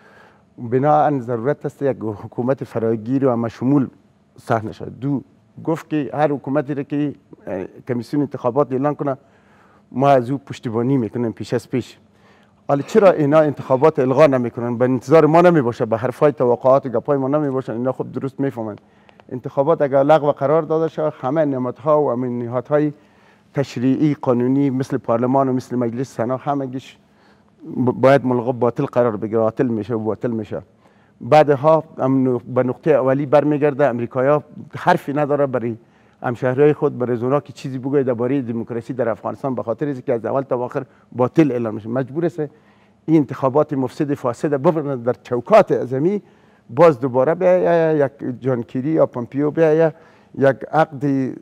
بناهن ضرورت است یک حکومت فراگیر و همشمول صحنه شد. دو گفت که هر حکومتی را که کمیسیون انتخابات اعلان کنه ما از او پشتیبانی میکنیم پیش از پیش. حالا چرا اینا انتخابات الغا نمیکنن؟ به انتظار ما نمیباشه، به حرفای توقعات و گپای ما نمیباشن. اینا خب درست میفهمن انتخابات اگر لغو قرار داده شد همه نمادها و نهادهای تشریعی قانونی مثل پارلمان و مثل مجلس سنا همگیش باید ملغا باطل قرار بگیره، باطل میشه و باطل میشه. بعدها به نقطه اولی برمیگرده. امریکایا حرفی نداره برای همشهریای خود برای زونا که چیزی بگوید درباره دموکراسی در افغانستان، به خاطر اینکه از اول تا آخر باطل اعلام میشه. مجبور است این انتخابات مفسد فاسد ببرند در چوکات اعظمی، باز دوباره بیا یک جان کیری یا پامپیو بیا یک عقد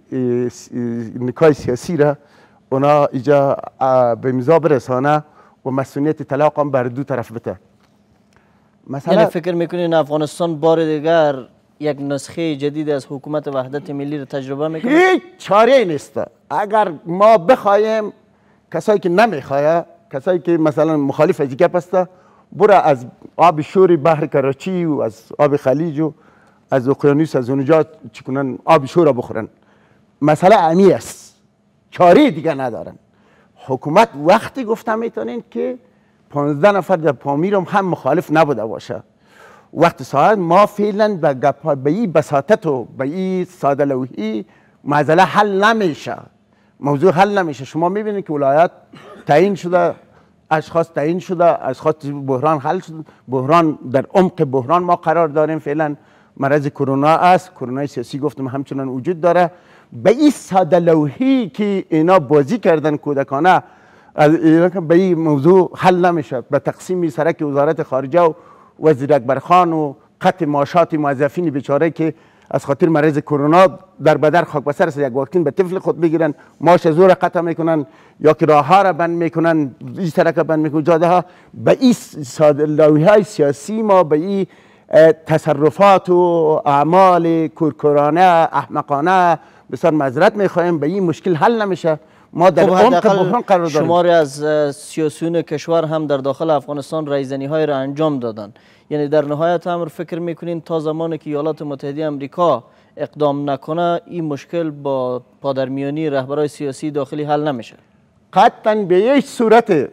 نکای سیاسی را اونا اینجا به امضا برسانه و مسئولیت طلاق هم بر دو طرف بده. مثلا یعنی فکر میکنین افغانستان بار دیگر یک نسخه جدید از حکومت وحدت ملی را تجربه میکنه؟ هیچ چاره نیست. اگر ما بخوایم کسایی که نمیخواه، کسایی که مثلا مخالف از گپ است، برو از آب شور بحر کراچی و از آب خلیج و از اقیانوس از اونجا چکنن آب شور را بخورن. مسئله امی است، چاره دیگه ندارن. حکومت وقتی گفتم میتونین که 15 نفر در پامیر هم مخالف نبوده باشه. وقت ساعت ما فعلا به این بساطت و به این ساده لوحی مسئله حل نمیشه، موضوع حل نمیشه. شما میبینید که ولایت تعیین شده، اشخاص تعیین شده، اشخاص بحران حل شده، بحران در عمق بحران ما قرار داریم. فعلا مرض کرونا است، کرونا سیاسی گفتم همچنان وجود داره. به این ساده لوحی که اینا بازی کردن کودکانه به این موضوع حل نمیشه. به تقسیم سرک وزارت خارجه و وزیر اکبر خان و قطع معاشات موظفین بیچاره که از خاطر مرض کرونا در بدر خاک بسر است، یک واکسین به طفل خود بگیرن، معاش زور قطع میکنن یا که راه ها را بند میکنن، این سرک بند میکنن، جاده ها. به این ساده لوحی سیاسی ما به این تصرفات و اعمال کورکورانه احمقانه بسیار معذرت میخوایم، به این مشکل حل نمیشه. ما در عمق بحران قرار داریم. شماری از سیاسیون کشور هم در داخل افغانستان رایزنی های را انجام دادن. یعنی در نهایت امر فکر میکنین تا زمانی که ایالات متحده آمریکا اقدام نکنه این مشکل با پادرمیانی رهبرای سیاسی داخلی حل نمیشه؟ قطعا به یک صورت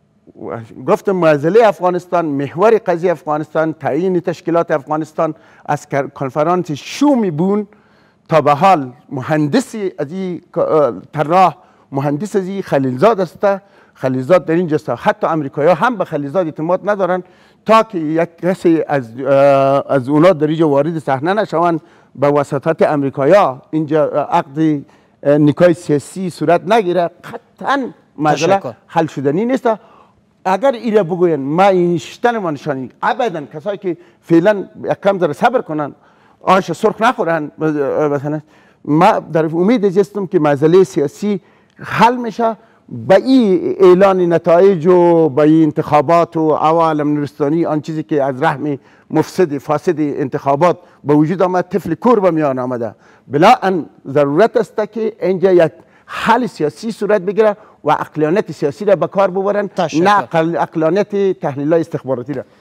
گفتم معضله افغانستان، محور قضیه افغانستان، تعیین تشکیلات افغانستان از کنفرانس شومی بون تا به حال مهندسی از این طراح، مهندس از این خلیلزاد است. خلیلزاد در اینجا است. حتی امریکایی‌ها هم به خلیلزاد اعتماد ندارن تا که یک کسی از اونا در اینجا وارد صحنه نشوند. به واسطات امریکایی‌ها اینجا عقد نکای سیاسی صورت نگیره، قطعا مسئله حل شدنی نیست. اگر اینا بگوین ما این شتن ما نشانی، ابدا کسایی که فعلا یک کم ذره صبر کنن، آنش سرخ نخورن، مثلا ما در امید هستم که مسئله سیاسی حل میشه. به این اعلان نتایج و به این انتخابات و عوالم نورستانی، آن چیزی که از رحم مفسد فاسد انتخابات به وجود آمد، طفل کور به میان آمده. بنابراین ضرورت است که اینجا یک حل سیاسی صورت بگیره و عقلانیت سیاسی را به کار ببرن، نه عقلانیت تحلیل‌های استخباراتی را.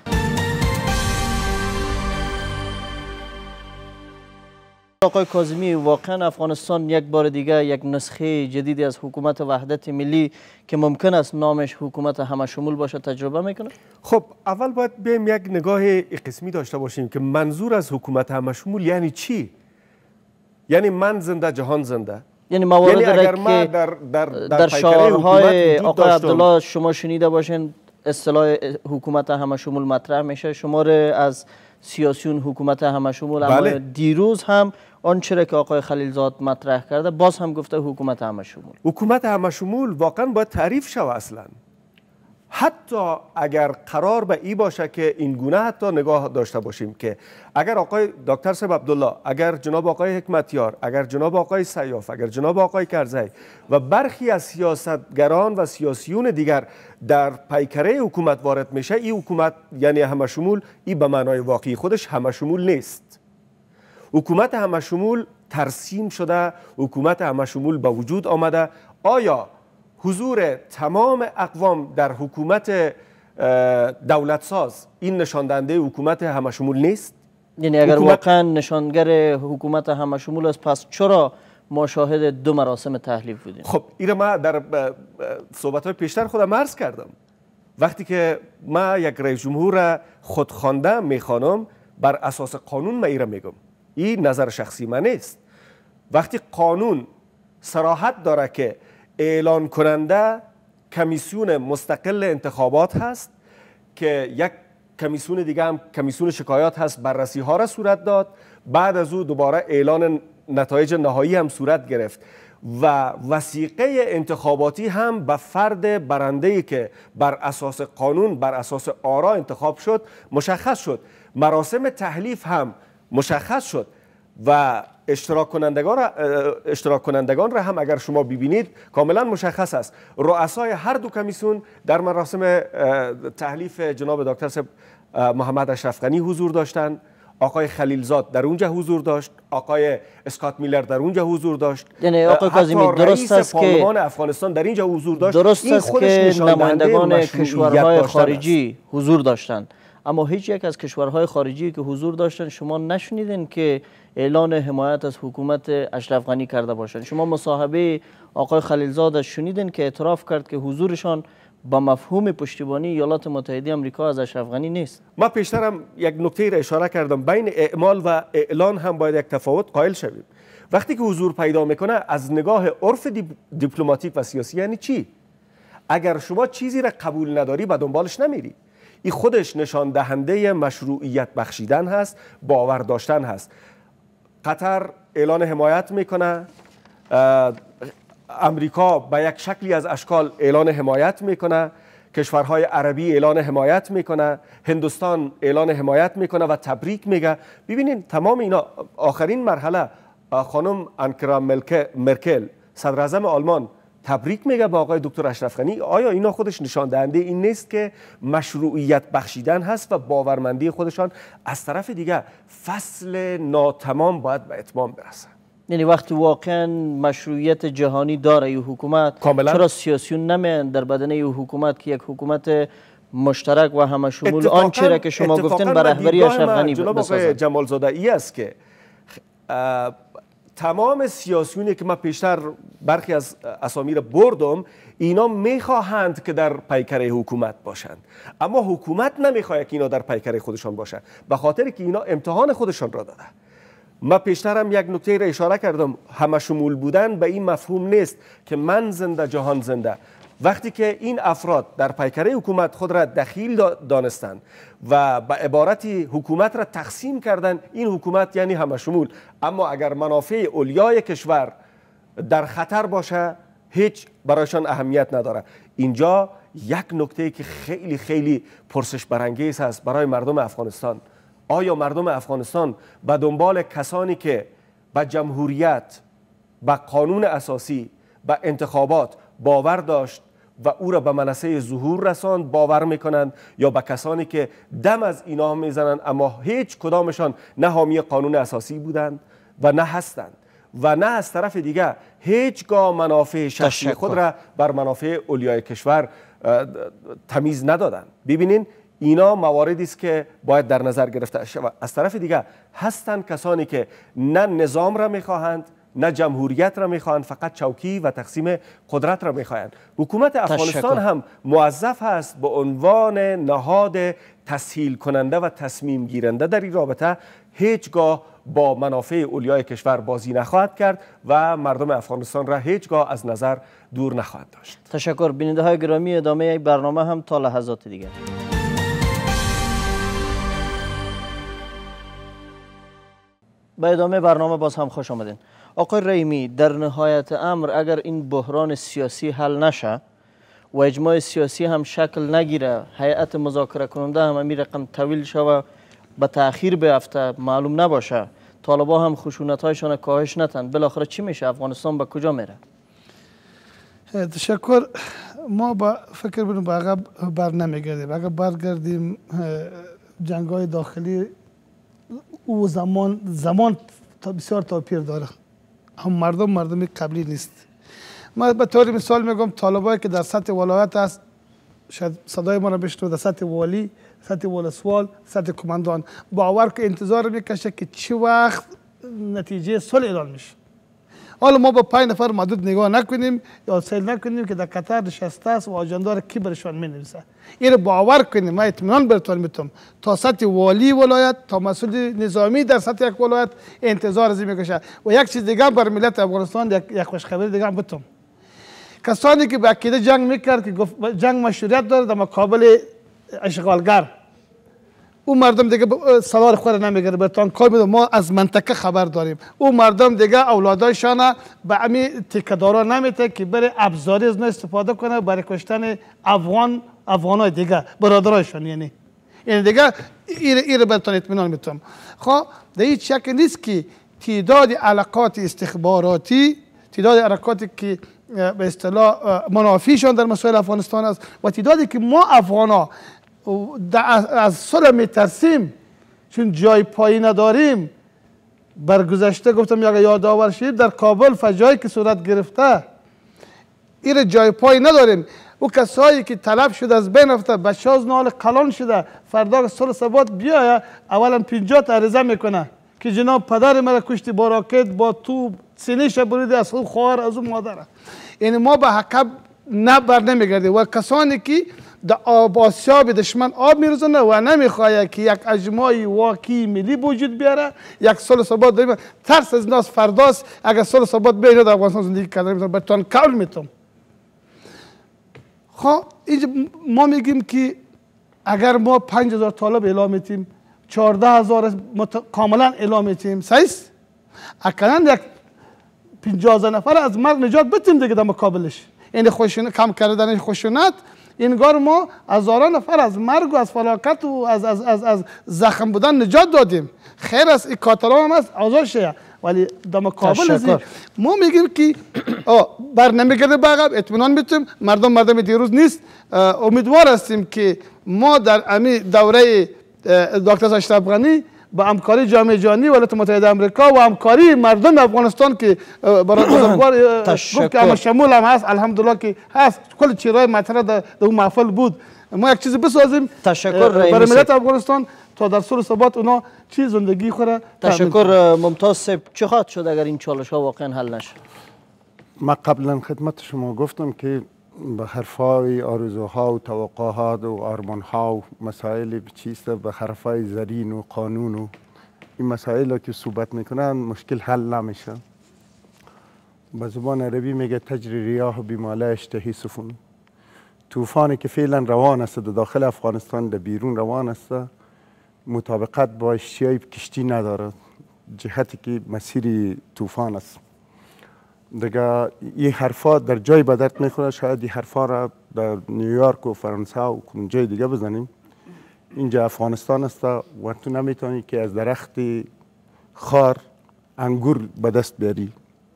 آقای کاظمی، واقعا افغانستان یک بار دیگه یک نسخه جدیدی از حکومت وحدت ملی که ممکن است نامش حکومت همشمول باشه تجربه میکنه؟ خب اول باید بریم یک نگاه قسمی داشته باشیم که منظور از حکومت همشمول یعنی چی؟ یعنی من زنده جهان زنده. یعنی موارد اگر ما در شعارهای آقای عبدالله شما شنیده باشین اصطلاح حکومت همشمول مطرح میشه، شماره از سیاسیون حکومت همشمول. بله. اما دیروز هم آنچه که آقای خلیلزاد مطرح کرده باز هم گفته حکومت همشمول. حکومت همشمول واقعا باید تعریف شود. اصلا حتی اگر قرار به ای باشه که این گونه حتی نگاه داشته باشیم که اگر آقای دکتر صاحب عبدالله، اگر جناب آقای حکمتیار، اگر جناب آقای سیاف، اگر جناب آقای کرزی و برخی از سیاستگران و سیاسیون دیگر در پیکره حکومت وارد میشه، این حکومت یعنی همه شمول، این به معنای واقعی خودش همه شمول نیست. حکومت همه شمول ترسیم شده، حکومت همه شمول به وجود آمده. آیا حضور تمام اقوام در حکومت دولت ساز این نشاندنده حکومت همه شمول نیست؟ یعنی اگر واقعا نشانگر حکومت همه شمول است، پس چرا ما شاهد دو مراسم تحلیف بودیم؟ خب این ما در صحبت‌های پیشتر خودم عرض کردم. وقتی که ما یک رئیس جمهور را خودخوانده میخوانم، بر اساس قانون ما این را میگم. این نظر شخصی من نیست. وقتی قانون صراحت داره که اعلان کننده کمیسیون مستقل انتخابات هست که یک کمیسیون دیگه هم کمیسیون شکایات هست، بررسی ها را صورت داد، بعد از او دوباره اعلان نتایج نهایی هم صورت گرفت و وثیقه انتخاباتی هم به فرد برنده‌ای که بر اساس قانون، بر اساس آرا انتخاب شد مشخص شد. مراسم تحلیف هم مشخص شد و اشتراک کنندگان را هم اگر شما ببینید کاملا مشخص است. رؤسای هر دو کمیسیون در مراسم تحلیف جناب دکتر صاحب محمد اشرف غنی حضور داشتند، آقای خلیلزاد در اونجا حضور داشت، آقای اسکات میلر در اونجا حضور داشت، یعنی آقای کاظمی درست است که پارلمان افغانستان در اینجا حضور داشت. درست است که نمایندگان کشورهای خارجی حضور داشتند، اما هیچ یک از کشورهای خارجی که حضور داشتن شما نشنیدین که اعلان حمایت از حکومت اشرف غنی کرده باشند. شما مصاحبه آقای خلیلزاد شنیدین که اعتراف کرد که حضورشان با مفهوم پشتیبانی ایالات متحده آمریکا از اشرف غنی نیست. ما پیشترم یک نکته را اشاره کردم، بین اعمال و اعلان هم باید یک تفاوت قائل شویم. وقتی که حضور پیدا میکنه از نگاه عرف دیپلماتیک و سیاسی یعنی چی؟ اگر شما چیزی را قبول نداری به دنبالش نمیری. این خودش نشان دهنده مشروعیت بخشیدن هست، باور داشتن هست. قطر اعلان حمایت میکنه، امریکا به یک شکلی از اشکال اعلان حمایت میکنه، کشورهای عربی اعلان حمایت میکنه، هندوستان اعلان حمایت میکنه و تبریک میگه. ببینید تمام اینا، آخرین مرحله خانم انکرا مرکل صدر اعظم آلمان تبریک میگه به آقای دکتر اشرف غنی. آیا اینا خودش نشان دهنده این نیست که مشروعیت بخشیدن هست و باورمندی خودشان؟ از طرف دیگه فصل ناتمام باید به اتمام برسه. یعنی وقتی واقعا مشروعیت جهانی داره این حکومت، چرا سیاسیون نمیان در بدنه این حکومت که یک حکومت مشترک و همه شمول آنچه را که شما گفتین بر رهبری اشرف غنی بسازند؟ جمالزاده ای است که تمام سیاسیونی که من پیشتر برخی از اسامی را بردم، اینا میخواهند که در پیکره حکومت باشند، اما حکومت نمیخواهد که اینا در پیکره خودشان باشند، به خاطر که اینا امتحان خودشان را داده. من پیشترم یک نکته را اشاره کردم، همه شمول بودن به این مفهوم نیست که من زنده جهان زنده. وقتی که این افراد در پیکره حکومت خود را دخیل دانستند و به عبارتی حکومت را تقسیم کردند، این حکومت یعنی همه شمول. اما اگر منافع اولیای کشور در خطر باشه هیچ برایشان اهمیت نداره. اینجا یک نکته که خیلی خیلی پرسش برانگیز هست برای مردم افغانستان. آیا مردم افغانستان به دنبال کسانی که به جمهوریت، به قانون اساسی، به انتخابات باور داشت و او را به منصه ظهور رساند باور میکنند، یا به کسانی که دم از اینا میزنند اما هیچ کدامشان نه حامی قانون اساسی بودند و نه هستند و نه از طرف دیگه هیچگاه منافع شخصی خود را بر منافع اولیای کشور تمیز ندادند؟ ببینین اینا مواردی است که باید در نظر گرفته شود. از طرف دیگه هستند کسانی که نه نظام را میخواهند نه جمهوریت را میخواهند، فقط چوکی و تقسیم قدرت را میخواهند. حکومت افغانستان هم موظف است به عنوان نهاد تسهیل کننده و تصمیم گیرنده در این رابطه هیچگاه با منافع اولیای کشور بازی نخواهد کرد و مردم افغانستان را هیچگاه از نظر دور نخواهد داشت. تشکر. بیننده های گرامی، ادامه برنامه هم تا لحظات دیگر. به ادامه برنامه باز هم خوش آمدین. آقای رحیمی، در نهایت امر اگر این بحران سیاسی حل نشه، و اجماع سیاسی هم شکل نگیره، هیئت مذاکره کننده هم همین رقم طویل شوه، به تأخیر بیفته، معلوم نباشه، طالبا هم خشونت‌هایشان کاهش نتن، بالاخره چی میشه؟ افغانستان به کجا میره؟ تشکر. ما با فکر بینیم به عقب بر نمیگردیم. اگر برگردیم جنگ‌های داخلی او زمان بسیار تاپیر داره، هم مردم قبلی نیست. ما به طور مثال میگم طالبایی که در سطح ولایت است، شاید صدای ما را بشنو، در سطح والی، سطح ولسوال، سطح کماندان، باور که انتظار میکشه که چه وقت نتیجه صلح اعلان میشه. حالا ما با 5 نفر محدود نگاه نکنیم یا سیل نکنیم که در قطر نشسته است و آجنده را کی برشان مینویسه. این باور کنیم، من اطمینان براتون میتونم تا سطح والی ولایت، تا مسئول نظامی در سطح یک ولایت انتظار از این میکشه. و یک چیز دیگه بر ملت افغانستان یک خوشخبری دیگه بتم، کسانی که به عقیده جنگ میکرد که جنگ مشروعیت داره در مقابل اشغالگر، اون مردم دیگه سوار خود نمیگیره، برتان کار میده. ما از منطقه خبر داریم، اون مردم دیگه اولادایشان به همین تکه‌دارا نمیته که بره ابزاری از استفاده کنه برای کشتن افغانای دیگه برادرایشان. یعنی دیگه این برتان اطمینان میتونم. خب در هیچ شک نیست که تعداد علاقات استخباراتی، تعداد حرکاتی که به اصطلاح منافیشان در مسائل افغانستان است و تعدادی که ما افغانا از صلح میترسیم چون جای پایی نداریم. برگذشته گفتم یک یادآور شید در کابل فجایی که صورت گرفته، این جای پایی نداریم. او کسایی که طلب شده از بین رفته، بچه از نال قلان شده، فردا صلح ثبات بیایه اولا 50 تا عریضه میکنه که جناب پدر مرا کشتی با راکت با توپ سینه‌ش بریده، از اون خواهر از اون مادره. یعنی ما به حقب بر نمیگردیم و کسانی که در آسیاب دشمن آب میرزنه و نمیخواه که یک اجماعی واقعی ملی وجود بیاره، یک صلح ثبات داریم. ترس از ناس فرداست اگر صلح ثبات بیاره در افغانستان زندگی کردن میتونم برتان قول میتونم. خب اینجا ما میگیم که اگر ما 5000 طالب اعلام میتیم، 14000 کاملا اعلام میتیم، صحیح؟ اکنون یک 50 نفر از مرگ نجات بتیم دیگه در مقابلش. این خشونت کم کردن خشونت، اینگار ما هزاران نفر از مرگ و از فلاکت و از زخم بودن نجات دادیم. خیر است، این کاتران هم است آزاد شه، ولی در مقابل از ما میگیم که بر نمیگرده بقب، اطمینان میتونیم. مردم دیروز نیست. امیدوار هستیم که ما در امی دوره دکتر اشرف غنی با همکاری جامعه جهانی و ایالات متحده آمریکا و همکاری مردم افغانستان که بزرگوار گفت که شمول هم هست، الحمدلله که هست، کل چیزهای مطرح در اون محفل بود. ما یک چیز بسازیم برای ملت افغانستان تا در صلح ثبات اونا چی زندگی خوره. تشکر ممتاز صاحب. چه خواهد شد اگر این چالش ها واقعا حل نشه؟ ما قبلا خدمت شما گفتم که به حرفای آرزوها و توقعات و آرمانها و مسائل چیست به حرفای زرین و قانون و این مسائل که صحبت میکنن مشکل حل نمیشه. به زبان عربی میگه تجری ریاح بما لا یشتهی سفن. طوفانی که فعلا روان است در داخل افغانستان در بیرون روان است مطابقت با اشتیای کشتی نداره، جهتی که مسیر طوفان است. دیگه این حرفا در جای به درد میخوره. شاید این حرفا را در نیویورک و فرانسه و کدوم جای دیگه بزنیم. اینجا افغانستان است و تو نمیتونی که از درخت خار انگور به دست بیاری.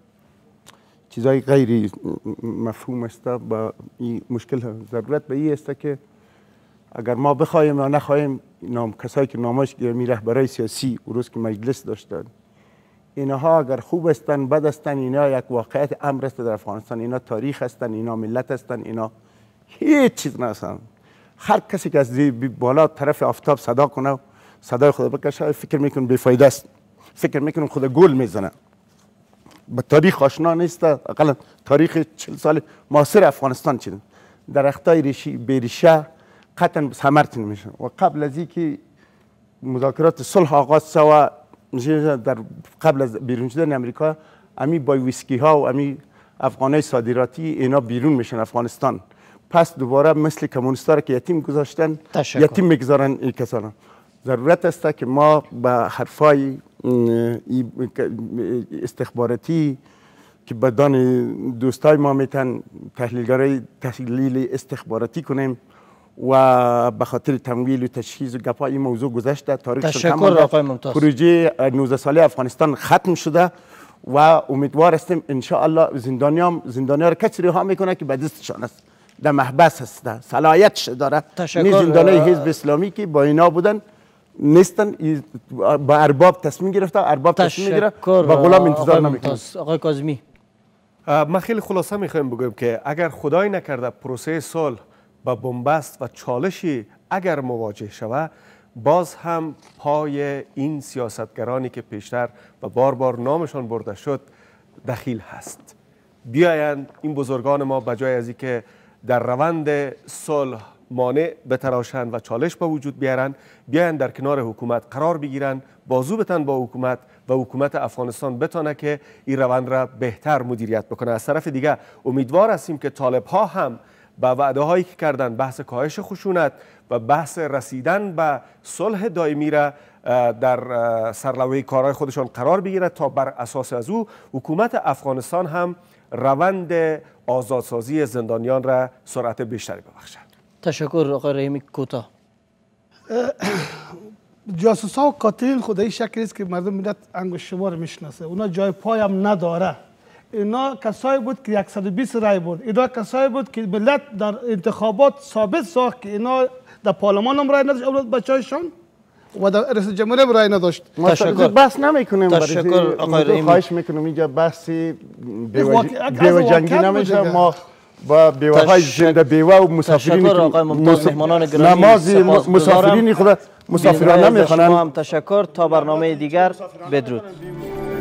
چیزای غیر مفهوم است. با این مشکل ضرورت به این است که اگر ما بخوایم یا نخواهیم کسایی که نامش گرامی رهبرای سیاسی و روز که مجلس داشتن، اینها اگر خوب هستن بد هستن، اینا یک واقعیت امر است در افغانستان. اینا تاریخ هستن، اینا ملت هستن، اینا هیچ چیز نهستن. هر کسی که از بالا طرف آفتاب صدا کنه صدای خود بکشه فکر میکنه بیفایده است، فکر میکنه خود گل میزنه، به تاریخ آشنا نیست. اقلا تاریخ 40 سال معاصر افغانستان چیه؟ درختای بیریشه قطعا ثمر نمیشه. و قبل از اینکه مذاکرات صلح آغاز شود در قبل از بیرون شدن امریکا، امی با ویسکی ها و امی افغانای صادراتی اینا بیرون میشن افغانستان. پس دوباره مثل کمونیستا که یتیم گذاشتن یتیم میگذارن این کسانا. ضرورت است که ما به حرفای استخباراتی که بدان دوستای ما میتن تحلیل استخباراتی کنیم و به خاطر تمویل و تشخیص و گپا این موضوع گذشته. تشکر آقای ممتاز. پروژه 19 ساله افغانستان ختم شده و امیدوار هستیم ان شاء الله زندانیا را کسی رها میکنه که به دستشان است، در محبس هست، صلاحیتش داره. نه زندانیای حزب اسلامی که با اینا بودن نیستن، با ارباب تصمیم گرفته، ارباب تصمیم میگیره، با غلام انتظار نمیکنه. آقای کاظمی، من خیلی خلاصه میخوایم بگم که اگر خدای نکرده پروسه صلح با بنبست و چالشی اگر مواجه شود، باز هم پای این سیاستگرانی که پیشتر و بار بار نامشان برده شد دخیل هست. بیایند این بزرگان ما بجای از اینکه در روند صلح مانع بتراشند و چالش به وجود بیارن، بیایند در کنار حکومت قرار بگیرن، بازو بتن با حکومت و حکومت افغانستان بتانه که این روند را بهتر مدیریت بکنه. از طرف دیگه امیدوار هستیم که طالب ها هم به وعده هایی که کردن، بحث کاهش خشونت و بحث رسیدن به صلح دائمی را در سرلوحه کارهای خودشان قرار بگیره تا بر اساس از او حکومت افغانستان هم روند آزادسازی زندانیان را سرعت بیشتری ببخشد. تشکر آقای رحیمی. کوتاه. جاسوس ها و قاتلین خدایی شکلی است که مردم ملت انگشت شمار میشناسه. اونا جای پای هم نداره. اینا کسایی بود که 120 رای بود. اینا کسایی بود که ملت در انتخابات ثابت ساخت که اینا در پارلمان هم رای نداشت، اولاد بچه‌هایشان و در رئیس جمهوری هم رای نداشت. تشکر. بحث نمیکنیم. تشکر آقای رحیمی. خواهش میکنم اینجا بحثی بیوه جنگی نمیشه. ما با بیوه های زنده بیوه و مسافرین نماز مسافرین خدا مسافران نمیخوانند. تشکر. تا برنامه دیگر بدرود.